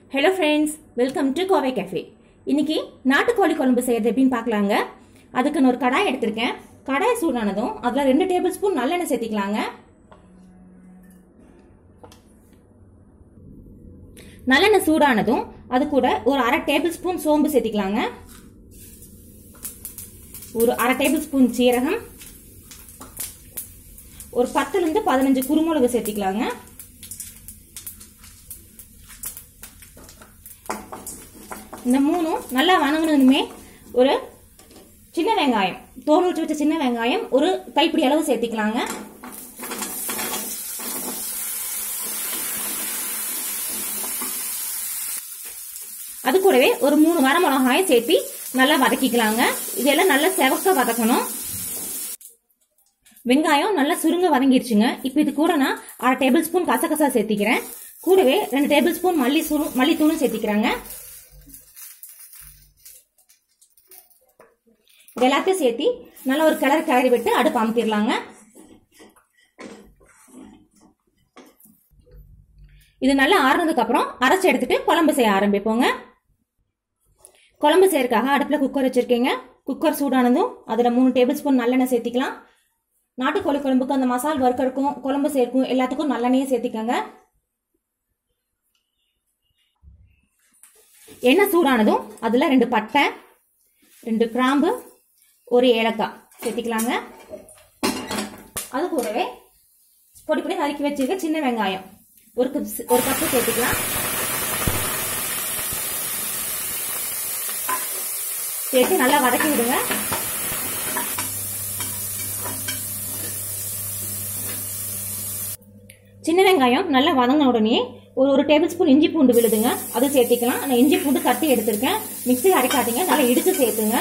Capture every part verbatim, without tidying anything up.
Hello friends, welcome to Covai Cafe. இன்னைக்கு நாட்டுக்கோழி குழம்பு செய்யறது எப்படின்னு பார்க்கலாங்க. அதுக்கு நான் ஒரு கடாய் எடுத்துர்க்கேன். கடாய் சூடானதும் அதுல two டேபிள்ஸ்பூன் நல்லெண்ணெய் சேர்த்திக்கலாங்க. நல்லெண்ணெய் சூடானதும் அது கூட ஒரு அரை டேபிள்ஸ்பூன் சோம்பு சேர்த்திக்கலாங்க. ஒரு அரை டேபிள்ஸ்பூன் சீரகம், ஒரு பத்து ல இருந்து பதினைந்து குருமிளகு சேர்த்திக்கலாங்க. இந்த மூணும் நல்லா வணங்குனதுமே ஒரு சின்ன வெங்காயம், தோல் உரிச்சு வச்ச சின்ன வெங்காயம் ஒரு கைப்பிடி அளவு சேர்த்திக்கலாங்க. அது கூடவே ஒரு மூணு வரமிளகாயும் சேர்த்து நல்லா வதக்கிக்கலாங்க. இதெல்லாம் நல்லா செவக்க வதக்கணும். வெங்காயம் நல்லா சுருங்க வதங்கிடுச்சுங்க. இப்போ இது கூட நான் அரை டேபிள் ஸ்பூன் கசகசா சேர்த்திக்கிறேன். கூடவே ரெண்டு டேபிள் ஸ்பூன் மல்லி மல்லித்தூளும் சேர்த்திக்கிறாங்க. எல்லாத்தையும் சேர்த்து நல்லா ஒரு கிளறி கிளறி விட்டு அடுப்பு அமுத்திடலாங்க. இது நல்லா ஆறுனதுக்கு அப்புறம் அரைச்சி எடுத்துட்டு குழம்பு செய்ய ஆரம்பிப்போங்க. குழம்பு செய்யறதுக்காக அடுப்புல குக்கர் வச்சிருக்கீங்க. குக்கர் சூடானதும் அதுல மூணு டேபிள் ஸ்பூன் நல்லெண்ணெய் சேர்த்திக்கலாம். நாட்டுக்கோழி குழம்புக்கு அந்த மசால் வறுக்கிறதுக்கும் குழம்பு செய்யறதுக்கும் எல்லாத்துக்கும் நல்லெண்ணெயை சேர்த்திக்கங்க. எண்ணெய் சூடானதும் அதுல ரெண்டு பட்டை, ரெண்டு கிராம்பு, ஒரு ஏலக்காய் சேர்த்திக்கலாங்க. அது கூடவே பொடி பொடி நறுக்கி வச்சிருக்க சின்ன வெங்காயம் ஒரு கப் ஒரு கப்பு சேர்த்திக்கலாம். சேர்த்து நல்லா வதக்கி விடுங்க. சின்ன வெங்காயம் நல்லா வதங்கின உடனே ஒரு ஒரு டேபிள் ஸ்பூன் இஞ்சி பூண்டு விழுதுங்க, அது சேர்த்திக்கலாம். நான் இஞ்சி பூண்டு கட்டி எடுத்திருக்கேன். மிக்ஸியில் அரைக்காதீங்க, நல்லா இடிச்சு சேர்த்துங்க.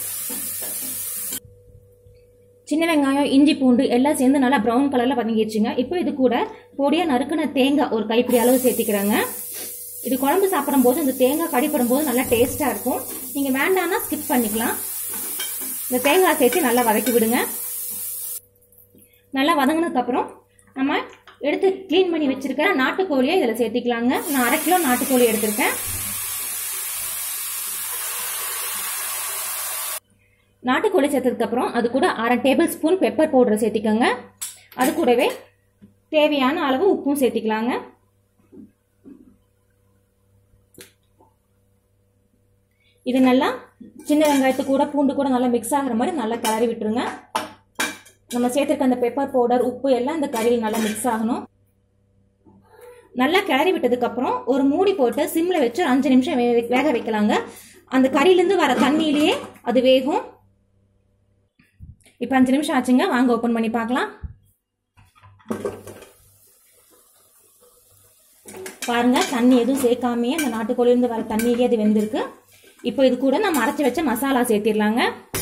சின்ன வெங்காயம் இஞ்சி பூண்டு எல்லாம் சேர்ந்து நல்லா ப்ரௌன் கலர்ல வதங்கிடுச்சுங்க. இப்போ இது கூட பொடியா நறுக்குன தேங்காய் ஒரு கைப்பிடி அளவு சேர்த்திக்கிறாங்க. இது குழம்பு சாப்பிடும் போது இந்த தேங்காய் கடிப்படும் போது நல்லா டேஸ்டா இருக்கும். நீங்க வேண்டாம்னா ஸ்கிப் பண்ணிக்கலாம். இந்த தேங்காய் சேர்த்து நல்லா வதக்கி விடுங்க. நல்லா வதங்கினதுக்கு அப்புறம் நம்ம எடுத்து கிளீன் பண்ணி வச்சிருக்கிற நாட்டுக்கோழியை இதுல சேர்த்திக்கலாங்க. நான் அரை கிலோ நாட்டுக்கோழி எடுத்திருக்கேன். நாட்டுக்கோழி சேர்த்ததுக்கு அப்புறம் அது கூட அரை டேபிள் ஸ்பூன் பெப்பர் பவுடர் சேர்த்திக்கோங்க. அது கூடவே தேவையான அளவு உப்பும் சேர்த்திக்கலாங்க. இது நல்லா சின்ன வெங்காயத்து கூட பூண்டு கூட நல்லா மிக்ஸ் ஆகிற மாதிரி நல்லா கிளறி விட்டுருங்க. நம்ம சேர்த்திருக்க அந்த பெப்பர் பவுடர் உப்பு எல்லாம் இந்த கறியில் நல்லா மிக்ஸ் ஆகணும். நல்லா கிளறி விட்டதுக்கு அப்புறம் ஒரு மூடி போட்டு சிம்ல வச்சு அஞ்சு நிமிஷம் வேக வைக்கலாங்க. அந்த கறியிலிருந்து வர தண்ணியிலேயே அது வேகும். இப்போ அஞ்சு நிமிஷம் ஆச்சுங்க, வாங்க ஓபன் பண்ணி பார்க்கலாம். பாருங்க, தண்ணி எதுவும் சேர்க்காமையே அந்த நாட்டுக்கோழிலிருந்து வர தண்ணியிலேயே அது வெந்திருக்கு. இப்போ இது கூட நம்ம அரைச்சி வச்ச மசாலா சேர்த்திடலாங்க.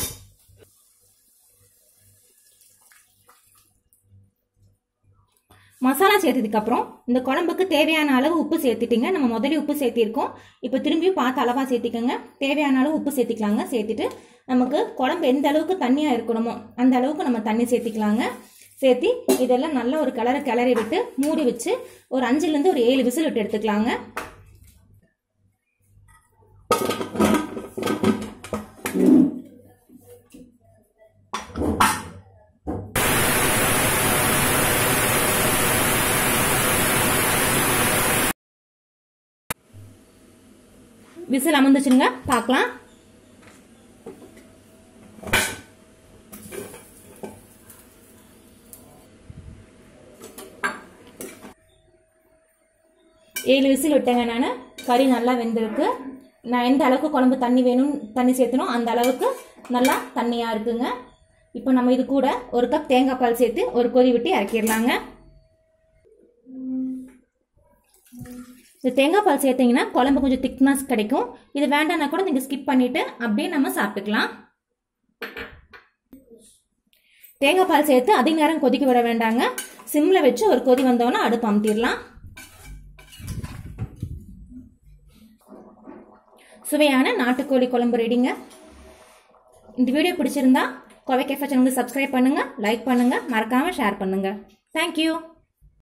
மசாலா சேர்த்ததுக்கு அப்புறம் இந்த குழம்புக்கு தேவையான அளவு உப்பு சேர்த்துட்டீங்க. நம்ம முதல்ல உப்பு சேர்த்திருக்கோம். இப்போ திரும்பியும் பார்த்து அளவா சேர்த்திக்கோங்க. தேவையான அளவு உப்பு சேர்த்திக்கலாங்க. சேர்த்துட்டு நமக்கு குழம்பு எந்த அளவுக்கு தண்ணியா இருக்கணுமோ அந்த அளவுக்கு நம்ம தண்ணி சேர்த்திக்கலாங்க. சேர்த்து இதெல்லாம் நல்ல ஒரு கிளறு கிளறி விட்டு மூடி வச்சு ஒரு அஞ்சுல இருந்து ஒரு ஏழு விசில் விட்டு எடுத்துக்கலாங்க. விசில் அமர்ந்துச்சுங்க, பார்க்கலாம். ஏழு விசில் விட்டேங்க. நான் கறி நல்லா வெந்திருக்கு. நான் எந்த அளவுக்கு குழம்பு தண்ணி வேணும் தண்ணி சேர்த்தணும் அந்த அளவுக்கு நல்லா தண்ணியா இருக்குங்க. இப்போ நம்ம இது கூட ஒரு கப் தேங்காய் பால் சேர்த்து ஒரு கொதி விட்டு இறக்கிடலாங்க. இந்த தேங்காய் பால் சேர்த்தீங்கன்னா குழம்பு கொஞ்சம் திக்னஸ் கிடைக்கும். இது வேண்டாம்னா கூட நீங்க ஸ்கிப் பண்ணிட்டு அப்படியே நம்ம சாப்பிட்டுக்கலாம். தேங்காய் பால் சேர்த்து அதிக நேரம் கொதிக்க விட வேண்டாங்க. சிம்ல வச்சு ஒரு கொதி வந்தோன்னா அடுப்பு அமுத்திடலாம். சுவையான நாட்டுக்கோழி குழம்பு ரெடிங்க. இந்த வீடியோ பிடிச்சிருந்தா கோவை கேஃபே சேனலுக்கு சப்ஸ்கிரைப் பண்ணுங்க, லைக் பண்ணுங்க, மறக்காம ஷேர் பண்ணுங்க. தேங்க்யூ.